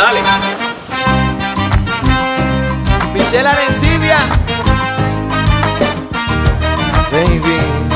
Dale. Michelle Arencibia, baby.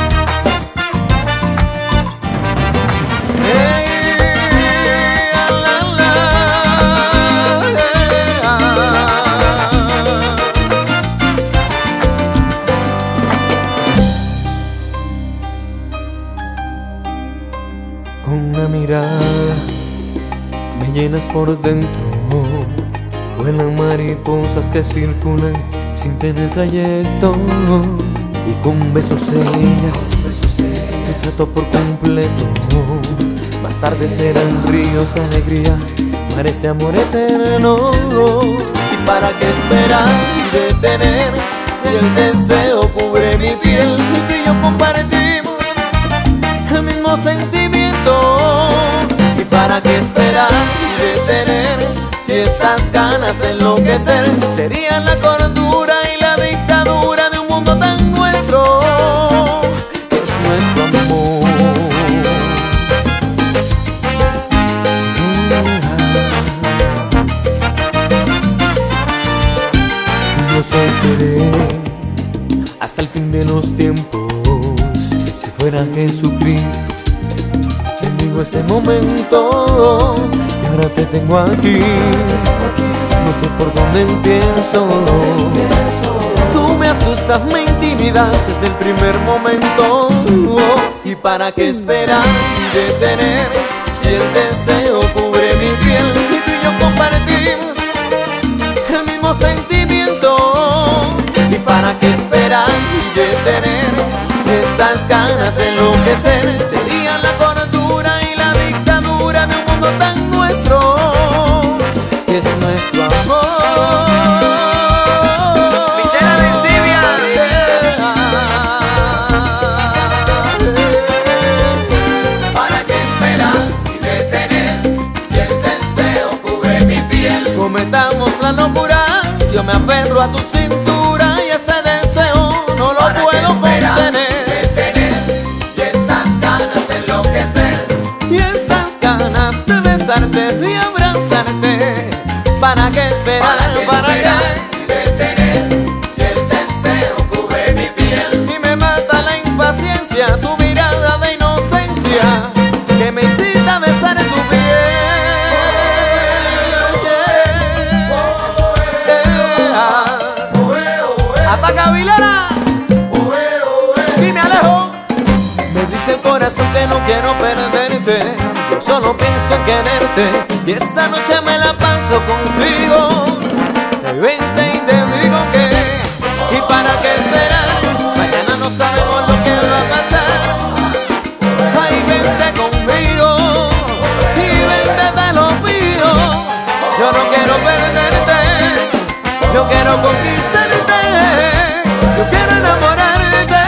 Con una mirada me llenas por dentro, vuelan mariposas que circulan sin tener trayecto, y con besos ellas te trato por completo. Más tarde serán ríos de alegría, mares de amor eterno. ¿Y para qué esperar y detener si el deseo cubre mi piel y tú y yo compartimos el mismo sentimiento? ¿Y para qué esperar y detener si estas ganas de enloquecer serían la cordura y la dictadura de un mundo tan nuestro, que es nuestro amor? Yo soy seré hasta el fin de los tiempos. Si fuera Jesucristo, bendigo este momento, y ahora te tengo aquí. No sé por dónde empiezo. Tú me asustas, me intimidas desde el primer momento. ¿Y para qué esperar y detener si el deseo cubre mi piel y tú y yo compartimos el mismo sentimiento? ¿Y para qué esperar y detener si estas ganas de enloquecer serían la cordura y la dictadura de un mundo tan nuestro, que es nuestro amor? Michelle Arencibia. ¿Para qué esperar y detener si el deseo cubre mi piel? Cometamos la locura, yo me aferro a tu cintura y ese deseo no lo puedo contener. Si estas ganas de enloquecer y estas ganas de besarte, de abrazarte, ¿para qué esperar? ¿Para qué detener si el deseo cubre mi piel? Y me mata la impaciencia, tu mirada de inocencia que me incita a besar tu piel. Ataca Vilera y me alejo. Me dice el corazón que no quiero perderte, yo solo pienso en quererte, y esta noche me la paso contigo. Vente y te digo que, ¿y para qué esperar? Mañana no sabemos lo que va a pasar. Ay, vente conmigo y vente, te lo pido. Yo no quiero perderte, yo quiero conquistarte, yo quiero enamorarte.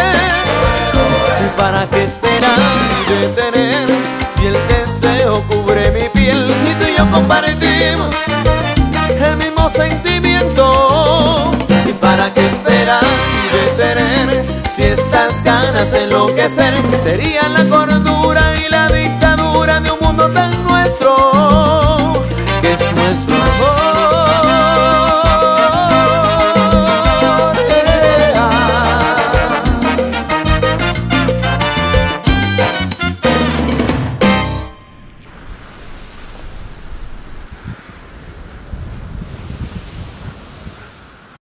¿Y para qué esperar y detener si el deseo cubre mi piel y tú y yo compartimos el mismo sentimiento? ¿Y para qué esperar y detener si estas ganas de enloquecer serían la cordura y la dictadura de un mundo tan